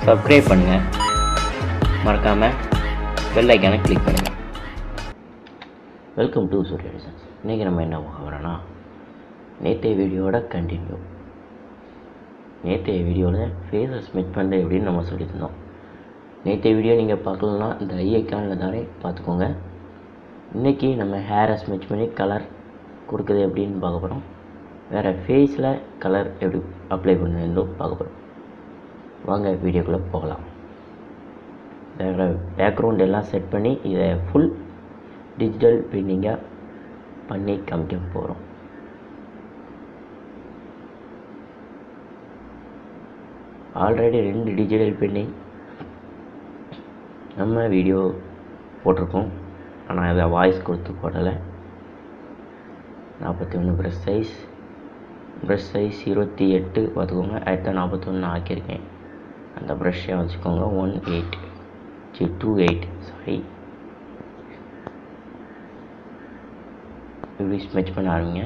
Subscribe பண்ணுங்கள், மறக்காமல் bell ஐக்கானை கிளிக் பண்ணுங்கள். Welcome to Surya designs. இன்றைக்கி நம்ம என்ன பார்க்க போகிறோன்னா, நேற்றைய வீடியோவோட கண்டினியூ. நேற்றைய வீடியோவில் ஃபேஸை ஸ்மெச் பண்ணுறது எப்படின்னு நம்ம சொல்லியிருந்தோம். நேற்றைய வீடியோ நீங்கள் பார்க்கலன்னா இந்த ஐ ஐக்கானில் தானே பார்த்துக்கோங்க. இன்றைக்கி நம்ம ஹேரை ஸ்மெச் பண்ணி கலர் கொடுக்குறது எப்படின்னு பார்க்க போகிறோம். வேறு ஃபேஸில் கலர் எப்படி அப்ளை பண்ணுறதுன்னு பார்க்க போகிறோம். வாங்க வீடியோக்குள்ளே போகலாம். பேக்ரவுண்ட் எல்லாம் செட் பண்ணி இதை ஃபுல் டிஜிட்டல் பிரிண்டிங்காக பண்ணி காமிக்க போகிறோம். ஆல்ரெடி 2 டிஜிட்டல் பிரிண்டிங் நம்ம வீடியோ போட்டிருக்கோம். ஆனால் அதை வாய்ஸ் கொடுத்து போடலை. 41 ப்ரெஷ் சைஸ் 28 பார்த்துக்கோங்க. அடுத்த 41 ஆக்கியிருக்கேன். அந்த ப்ரஷ்ஷை வச்சுக்கோங்க. 28 சாரி. இப்படி ஸ்மெச் பண்ண ஆரம்பிங்க.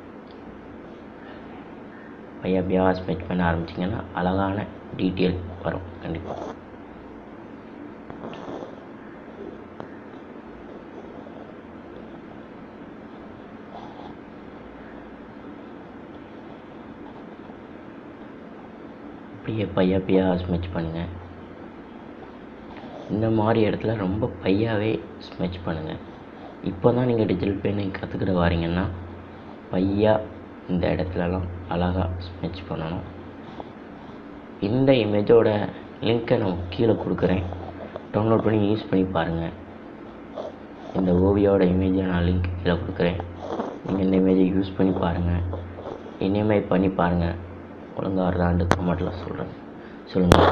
பையா ஸ்மெச் பண்ண ஆரம்பிச்சிங்கன்னா அழகான டீட்டெயில் வரும் கண்டிப்பாக. இப்படியே பையா ஸ்மெச் பண்ணுங்கள். இந்த மாதிரி இடத்துல ரொம்ப பையாவே ஸ்மெச் பண்ணுங்கள். இப்போ தான் நீங்கள் டிஜிட்டல் பெயிண்டிங் கற்றுக்கிட வாரீங்கன்னா பையா இந்த இடத்துலலாம் அழகாக ஸ்மெச் பண்ணணும். இந்த இமேஜோட லிங்க்கை நான் கீழே கொடுக்குறேன். டவுன்லோட் பண்ணி யூஸ் பண்ணி பாருங்கள். இந்த ஓவியோட இமேஜை நான் லிங்க் கீழே கொடுக்குறேன். நீங்கள் இந்த இமேஜை யூஸ் பண்ணி பாருங்கள். இனிமேல் பண்ணி பாருங்கள். ஒழுங்காக வருதான்னு கமெண்ட்டில் சொல்லுங்கள்.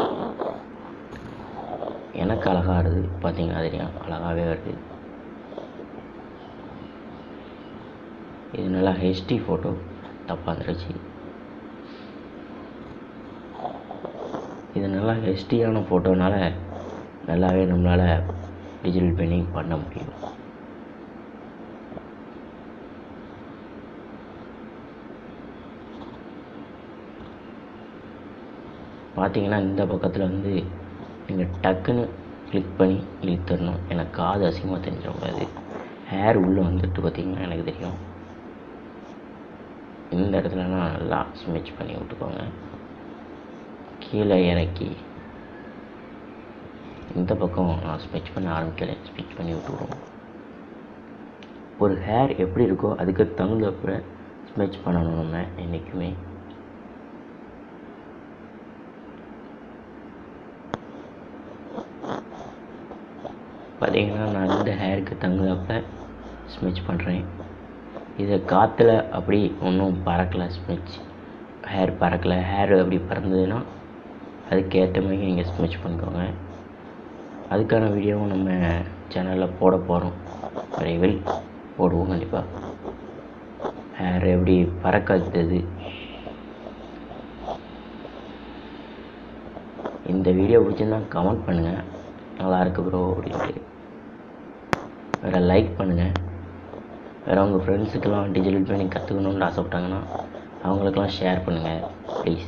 எனக்கு அழகாக வருது பார்த்தீங்கன்னா தெரியும். அழகாகவே வருது. இது நல்லா ஹெச்டி ஃபோட்டோ தப்பாக வந்துருச்சு. இது நல்லா ஹெச்டியான ஃபோட்டோனால நல்லாவே நம்மளால் டிஜிட்டல் பெயிண்டிங் பண்ண முடியும். பார்த்தீங்கன்னா இந்த பக்கத்தில் வந்து நீங்கள் டக்குன்னு கிளிக் பண்ணி இழுத்துடணும். எனக்கு காது அசிங்கமாக தெரிஞ்சிடக்கூடாது. ஹேர் உள்ளே வந்துட்டு பார்த்திங்கன்னா எனக்கு தெரியும். இந்த இடத்துலலாம் நல்லா ஸ்மெச் பண்ணி விட்டுக்கோங்க. கீழே இறக்கி இந்த பக்கம் நான் ஸ்மெச் பண்ண ஆரம்பிக்கலை. ஸ்மெச் பண்ணி விட்டுவிடுவோம். ஒரு ஹேர் எப்படி இருக்கோ அதுக்கு தகுந்தப்ப ஸ்மெச் பண்ணணும் நம்ம என்றைக்குமே. பார்த்தீங்கன்னா நான் இந்த ஹேருக்கு தகுந்தப்ப ஸ்மெச் பண்ணுறேன். இதை காற்றுல அப்படி ஒன்றும் பறக்கலை. ஹேர் பறக்கலை. ஹேர் அப்படி பறந்ததுன்னா அதுக்கேற்ற மாதிரி நீங்கள் ஸ்மெச் பண்ணிக்கோங்க. அதுக்கான வீடியோவும் நம்ம சேனலில் போட போகிறோம். விரைவில் போடுவோம் கண்டிப்பாக. ஹேர் எப்படி பறக்காதது. இந்த வீடியோ பிடிச்சிருந்தா கமெண்ட் பண்ணுங்கள். நல்லா இருக்கு ப்ரோ அப்படின்ட்டு. வேறு லைக் பண்ணுங்கள். வேறு உங்கள் ஃப்ரெண்ட்ஸுக்கெல்லாம் டிஜிட்டல் பெயிண்டிங் கற்றுக்கணுன்னு ஆசைப்பட்டாங்கன்னா அவங்களுக்கெல்லாம் ஷேர் பண்ணுங்கள் ப்ளீஸ்.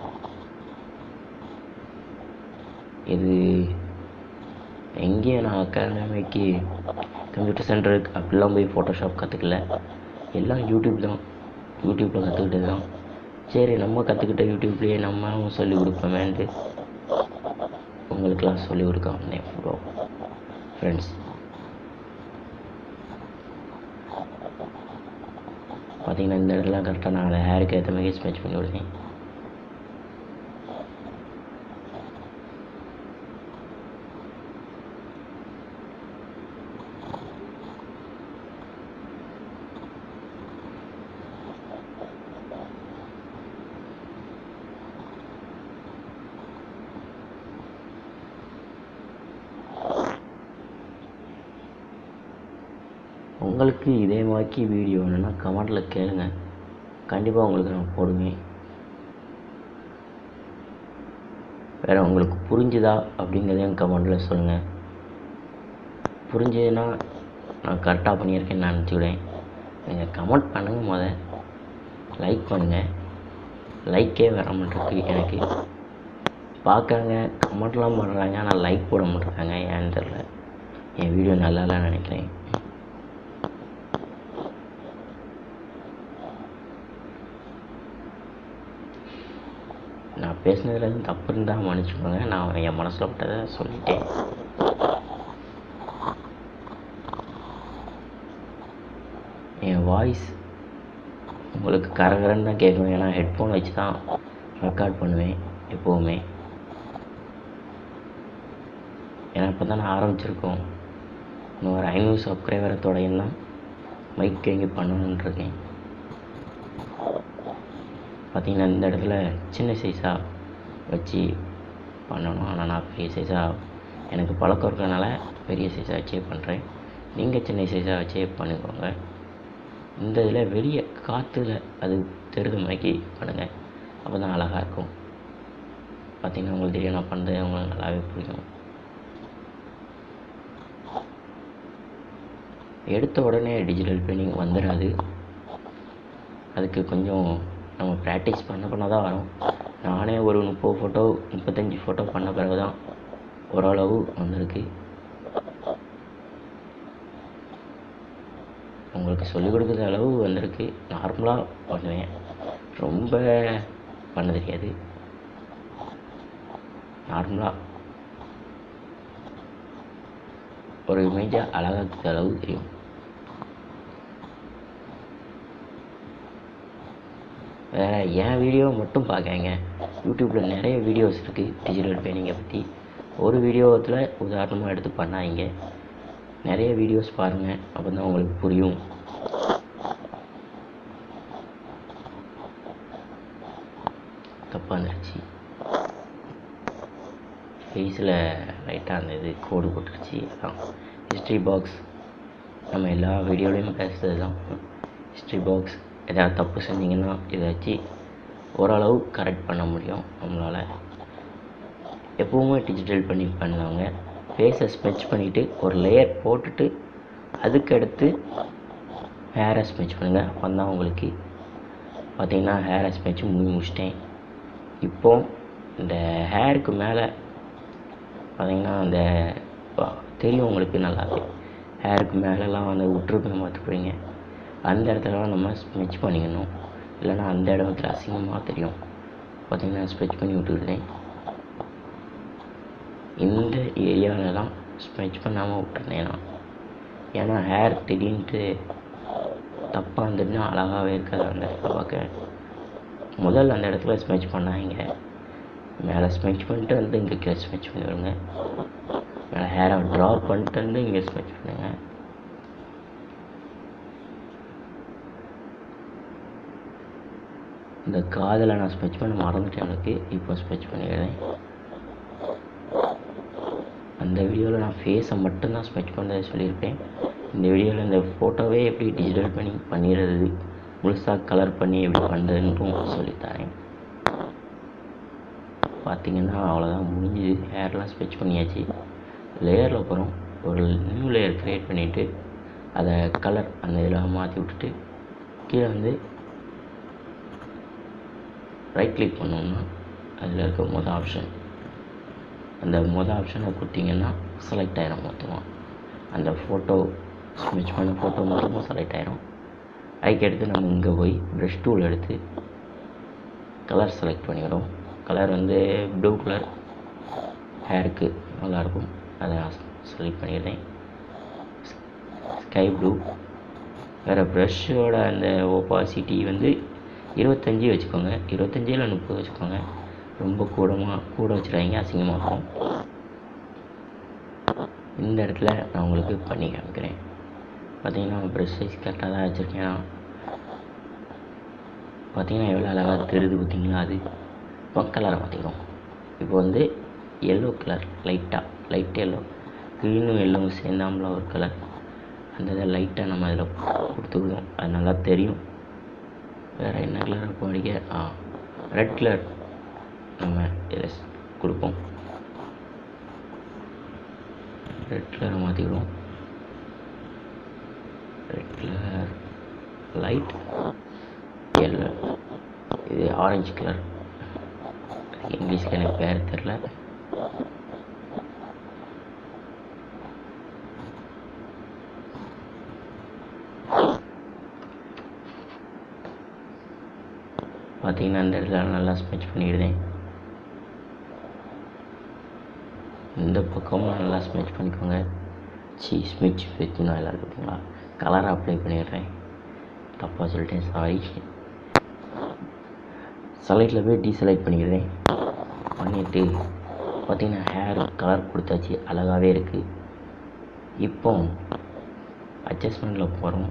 இது எங்கேயும் நான் அகாடமிக்கு கம்ப்யூட்டர் சென்டருக்கு அப்படிலாம் போய் ஃபோட்டோஷாப் கற்றுக்கல. எல்லாம் யூடியூப்பில் கற்றுக்கிட்டது தான். சரி நம்ம கற்றுக்கிட்ட யூடியூப்லேயே நம்மளும் சொல்லிக் கொடுப்போமேன்ட்டு உங்களுக்கெல்லாம் சொல்லிக் கொடுக்க வந்தேன் ப்ரோ ஃப்ரெண்ட்ஸ். பார்த்தீங்கன்னா இந்த இடத்துல கரெக்டாக நான் ஹேருக்கு ஏற்ற மாதிரி ஸ்மெச் பண்ணி விடுறேன். உங்களுக்கு இதே மாதிரி வீடியோ வேணும்னா கமெண்ட்டில் கேளுங்க. கண்டிப்பாக உங்களுக்கு நான் போடுவேன். வேறு உங்களுக்கு புரிஞ்சுதா அப்படிங்கிறதையும் கமெண்ட்டில் சொல்லுங்கள். புரிஞ்சதுன்னா நான் கரெக்டாக பண்ணியிருக்கேன்னு நான் நினச்சிக்கிட்டேன். நீங்கள் கமெண்ட் பண்ணுங்கள். லைக் பண்ணுங்கள். லைக்கே வர மாட்டேங்குது எனக்கு. பார்க்குறாங்க, கமெண்ட்லாம் பண்ணுறாங்க, ஆனால் லைக் போட மாட்டேறாங்க. ஏன்னு தெரில. என் வீடியோ நல்லா இல்லைன்னு நினைக்கிறேன். நான் பேசுனதில் எதுவும் தப்பு இருந்தால் மன்னிச்சுக்கோங்க. நான் என் மனசில் விட்டதை சொல்லிட்டேன். என் வாய்ஸ் உங்களுக்கு கரகரன்னு தான் கேட்கும். ஏன்னா ஹெட்ஃபோன் வச்சு தான் ரெக்கார்ட் பண்ணுவேன் எப்போவுமே. ஏன்னா இப்போ தான் நான் ஆரம்பிச்சிருக்கோம். இன்னும் ஒரு 500 சப்ஸ்கிரைபரை தொடங்கினா மைக் வாங்கி பண்ணணுன்னு இருக்கேன். பார்த்திங்கன்னா இந்த இடத்துல சின்ன சைஸாக வச்சு பண்ணணும். ஆனால் நான் பெரிய சைஸாக எனக்கு பழக்கம் இருக்கிறதுனால பெரிய சைஸாக வச்சே பண்ணுறேன். நீங்கள் சின்ன சைஸாக வச்சே பண்ணிக்கோங்க. இந்த இதில் வெளியே காற்றுல அது தெரிஞ்ச மாதிரி பண்ணுங்கள். அப்போ தான் அழகாக இருக்கும். பார்த்திங்கன்னா உங்களுக்கு தெரியும், நான் பண்ணுறது உங்களுக்கு நல்லாவே பிடிக்கும். எடுத்த உடனே டிஜிட்டல் பெயிண்டிங் வந்துடாது. அதுக்கு கொஞ்சம் நம்ம ப்ராக்டிஸ் பண்ண தான் வரும். நானே ஒரு 30 ஃபோட்டோ 35 ஃபோட்டோ பண்ண பிறகு தான் ஓரளவு வந்திருக்கு. உங்களுக்கு சொல்லிக் கொடுக்குற அளவு வந்திருக்கு. நார்மலாக பண்ணுவேன், ரொம்ப பண்ண தெரியாது. நார்மலாக ஒரு இமேஜாக அழகாக்குற அளவு தெரியும். வேறு என் வீடியோ மட்டும் பார்க்காங்க. யூடியூப்பில் நிறைய வீடியோஸ் இருக்குது டிஜிட்டல் பெயிண்டிங்கை பற்றி. ஒரு வீடியோவில் உதாரணமாக எடுத்து பண்ணாங்க. நிறைய வீடியோஸ் பாருங்கள், அப்போ தான் உங்களுக்கு புரியும். தப்பாக இருந்துச்சு. ஃபேஸில் லைட்டாக அந்த இது கோடு போட்டுருச்சு. அதான் ஹிஸ்ட்ரி பாக்ஸ். நம்ம எல்லா வீடியோலையும் பேசுகிறது தான். ஹிஸ்ட்ரி பாக்ஸ் எதாவது தப்பு செஞ்சிங்கன்னா இதை வச்சு ஓரளவு கரெக்ட் பண்ண முடியும் நம்மளால். எப்போவுமே டிஜிட்டல் பண்ணி பண்ணுவாங்க. ஃபேஸை ஸ்மெச் பண்ணிவிட்டு ஒரு லேயர் போட்டுட்டு அதுக்கடுத்து ஹேரை ஸ்மெச் பண்ணுங்கள். அப்போ தான் உங்களுக்கு பார்த்திங்கன்னா ஹேரை ஸ்மெச் முடிச்சிட்டேன். இப்போது இந்த ஹேருக்கு மேலே பார்த்திங்கன்னா அந்த தெரியும் உங்களுக்கு நல்லாவே. ஹேருக்கு மேலெலாம் வந்து விட்டுருப்பேன் பார்த்துக்குவீங்க. அந்த இடத்துலலாம் நம்ம ஸ்மெச் பண்ணிக்கணும், இல்லைனா அந்த இடத்துல அசிங்கமாக தெரியும். பார்த்திங்கன்னா ஸ்மெச் பண்ணி விட்டுக்கிட்டேன். இந்த ஏரியாவிலலாம் ஸ்மெச் பண்ணாமல் விட்டுருந்தேன் நான். ஏன்னா ஹேர் திடீர்னுட்டு தப்பாக இருந்துட்டுனா அழகாகவே இருக்காது அந்த இடத்துல பார்க்க. முதல்ல அந்த இடத்துல ஸ்மெச் பண்ணாங்க. மேலே ஸ்மெச் பண்ணிட்டு வந்து இங்கே ஸ்மெச் பண்ணிவிடுங்க. மேலே ஹேரை ட்ரா பண்ணிட்டு வந்து இங்கே ஸ்மெச் பண்ணுங்க. இந்த காதில் நான் ஸ்மெச் பண்ண மறந்துட்டேன் எனக்கு. இப்போ ஸ்மெச் பண்ணிடுறேன். அந்த வீடியோவில் நான் ஃபேஸை மட்டும்தான் ஸ்மெச் பண்ணுறதை சொல்லியிருப்பேன். இந்த வீடியோவில் இந்த ஃபோட்டோவே எப்படி டிஜிட்டல் பண்ணி பண்ணிடுறது, முழுசாக கலர் பண்ணி எப்படி பண்ணுறதுன்னு சொல்லித்தரேன். பார்த்திங்கன்னா அவ்வளோதான் முடிஞ்சுது. ஹேர்லாம் ஸ்மெச் பண்ணியாச்சு. லேயரில் அப்புறம் ஒரு நியூ லேயர் க்ரியேட் பண்ணிவிட்டு அதை கலர் அந்த இதில் மாற்றி விட்டுட்டு கீழே வந்து ரைட் கிளிக் பண்ணோம்னா அதில் இருக்க மொதல் ஆப்ஷன், அந்த மொதல் ஆப்ஷனை கொடுத்திங்கன்னா செலக்ட் ஆகிடும் மொத்தமாக. அந்த ஃபோட்டோ ஸ்மெச் பண்ண ஃபோட்டோ மொத்தமாக செலக்ட் ஆகிடும். அதுக்கடுத்து நம்ம இங்கே போய் ப்ரஷ் டூல் எடுத்து கலர் செலக்ட் பண்ணிவிடும். கலர் வந்து ப்ளூ கலர் ஹேருக்கு நல்லாயிருக்கும், அதை நான் செலக்ட் பண்ணிடுறேன். Sky blue. வேறு ப்ரஷ்ஷோட அந்த ஒப்பாசிட்டி வந்து 25 வச்சுக்கோங்க. 25 இல்லை 30 வச்சுக்கோங்க. ரொம்ப கூட வச்சுருவாங்க, அசிங்கமாக இருக்கும். இந்த இடத்துல நான் உங்களுக்கு பண்ணி காமிக்கிறேன். பார்த்திங்கன்னா ப்ரஷ் சைஸ் கரெக்டாக தான் வச்சுருக்கேன். பார்த்திங்கன்னா எவ்வளோ அழகாக தெரியுது பார்த்திங்களா. அது இப்போ கலரை மாற்றிக்கிறோம். இப்போ வந்து எல்லோ கலர், லைட் எல்லோ, க்ரீனும் எல்லோவும் சேர்ந்தாமல் ஒரு கலர். அந்த இதை லைட்டாக நம்ம அதில் கொடுத்துக்கிடுவோம், அது நல்லா தெரியும். வேறு என்ன கலர் இப்போ அடிக்க, ரெட் கலர் நம்ம இதில் கொடுப்போம். ரெட் கலரை மாற்றிக்கிடுவோம். ரெட் கலர், லைட் எல்லோ, இது ஆரஞ்சு கலர், இங்கிலீஷில் எனக்கு பேர் தெரில. பார்த்தீங்கன்னா இந்த இடத்துல நல்லா ஸ்மெச் பண்ணிவிடுதேன். இந்த பக்கமும் நல்லா ஸ்மெச் பண்ணிக்கோங்க. ஸ்மெச் வச்சுனா எல்லாம் இருக்குங்களா, கலரை அப்ளை பண்ணிடுறேன். தப்பாக சொல்லிட்டேன், சாரி. செலக்டில் போய் டீசெலக்ட் பண்ணிக்கிறேன். பண்ணிவிட்டு பார்த்திங்கன்னா ஹேர் கலர் கொடுத்தாச்சு, அழகாகவே இருக்குது. இப்போ அட்ஜஸ்ட்மெண்ட்டில் போகிறோம்.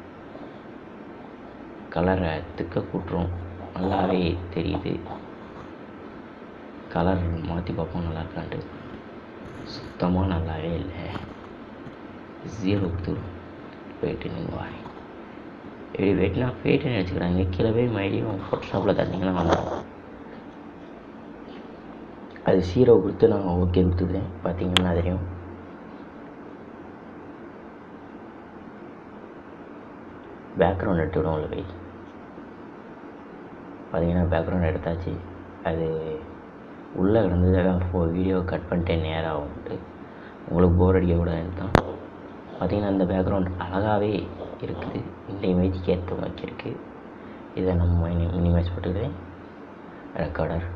கலரை திக்க கூட்டுறோம், நல்லாவே தெரியுது. கலர் மாற்றி பார்ப்போம் நல்லா இருக்கான்ட்டு. சுத்தமாக நல்லாவே இல்லை. 0க்கு போயிட்டு நீங்கள் வாங்க. இப்படி வெட்டினா ஃபேட்டுன்னு வச்சுக்கிறாங்க. கீழே போய் மறுபடியும் ஃபோட்டோஷாப்பில் தட்டிங்கன்னா வந்துடும். அது 0 கொடுத்து நான் ஓகே கொடுத்துக்கிறேன். பார்த்தீங்கன்னா தெரியும். பேக்ரவுண்ட் எடுத்துவிடும் உள்ள போய். பார்த்தீங்கன்னா பேக்ரவுண்ட் எடுத்தாச்சு. அது உள்ளே கிடந்தது வீடியோ கட் பண்ணிட்டேன் நேராக ஆகும்ட்டு. உங்களுக்கு போர் அடிக்கக்கூடாதுன்னு தான். பார்த்திங்கன்னா அந்த பேக்ரவுண்ட் அழகாகவே இருக்குது. இந்த இமேஜுக்கு ஏற்ற மாதிரி இருக்குது. இதை நம்ம மினிமைஸ் பண்ணிக்கிறேன். ரெக்கார்டர்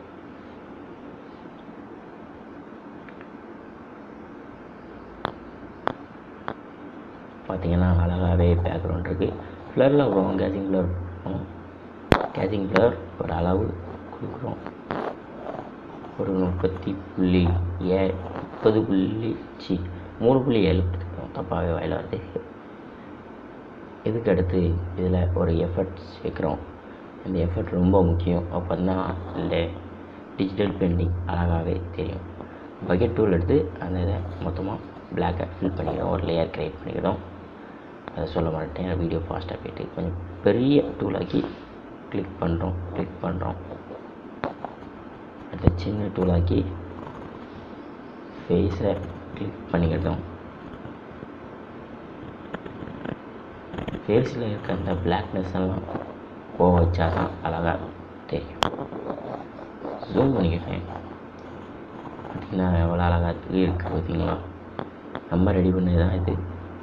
பார்த்திங்கன்னா அழகாகவே பேக்ரவுண்ட் இருக்குது. ஃப்ளரில் போகும், கேசிங் ஃப்ளர் போகும். கேசிங் ஃப்ளர் ஒரு அளவு கொடுக்குறோம். ஒரு 30.7 கொடுத்துருக்கோம். தப்பாகவே வாயில் வருது. இதுக்கு அடுத்து இதில் ஒரு எஃபர்ட்ஸ் வைக்கிறோம். இந்த எஃபர்ட் ரொம்ப முக்கியம். அப்போ தான் இந்த டிஜிட்டல் பெயிண்டிங் அழகாகவே தெரியும். பக்கெட் டூல் எடுத்து அந்த இதை மொத்தமாக பிளாக்கை ஃபில் பண்ணிக்கிறோம். ஒரு லேயர் க்ரியேட் பண்ணிக்கிறோம். அதை சொல்ல மாட்டேன், வீடியோ ஃபாஸ்ட்டாக போய்ட்டு கொஞ்சம் பெரிய டூலாக்கி கிளிக் பண்ணுறோம். அதை சின்ன டூலாக்கி ஃபேஸை கிளிக் பண்ணிக்கிட்டோம். ஃபேஸில் இருக்க அந்த பிளாக்னஸ் எல்லாம் போக வச்சா தான் அழகாக தெரியும். ஜூம் பண்ணிக்கிட்டேன். பார்த்திங்கன்னா எவ்வளோ அழகாக இருக்குது பார்த்தீங்களா. நம்ம ரெடி பண்ணது தான் இது.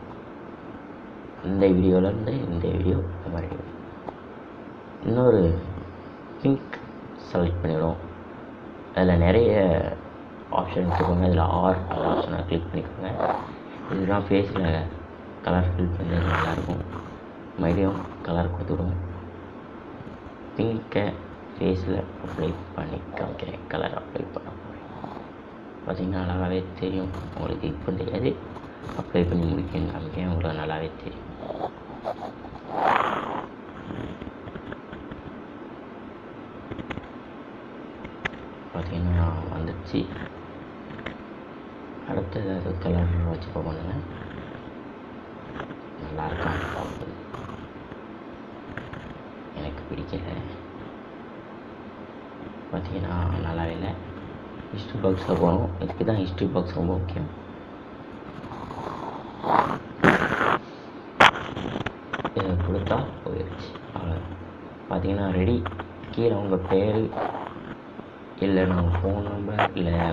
இந்த வீடியோவிலேருந்து இந்த வீடியோ நம்ம ரெடி பண்ணி இன்னொரு பிங்க் செலக்ட் பண்ணிவிடுவோம். அதில் நிறைய ஆப்ஷன் எடுத்துக்கோங்க. அதில் அந்த ஆப்ஷனை கிளிக் பண்ணிக்கோங்க. இதுதான் ஃபேஸில் கலர் ஃபில் பண்ணுறது நல்லாயிருக்கும். மறுபடியும் கலர் கொடுத்துடும். பிங்கை ஃபேஸில் அப்ளை பண்ணி காமிக்கிறேன். கலர் அப்ளை பண்ண போகிறேன். பார்த்திங்கன்னா நல்லாவே தெரியும். உங்களுக்கு இப்போ தெரியாது, அப்ளை பண்ணி முடிக்கணும்னு காமிக்கிறேன். உங்களுக்கு நல்லாவே தெரியும். பார்த்திங்கன்னா வந்துடுச்சு. அடுத்து ஏதாவது கலர் வச்சு பண்ணுங்க. நல்லாயிருக்கா, எனக்கு பிடிக்கல. பார்த்திங்கன்னா நல்லாவே இல்லை. ஹிஸ்ட்ரி பாக்ஸில் போகணும். இதுக்கு தான் ஹிஸ்ட்ரி பாக்ஸ் ரொம்ப முக்கியம். இதை கொடுத்தா போயிடுச்சு. அவ்வளோ பார்த்திங்கன்னா ரெடி. கீழே உங்கள் பேர் இல்லை, நம்ம ஃபோன் நம்பர் இல்லை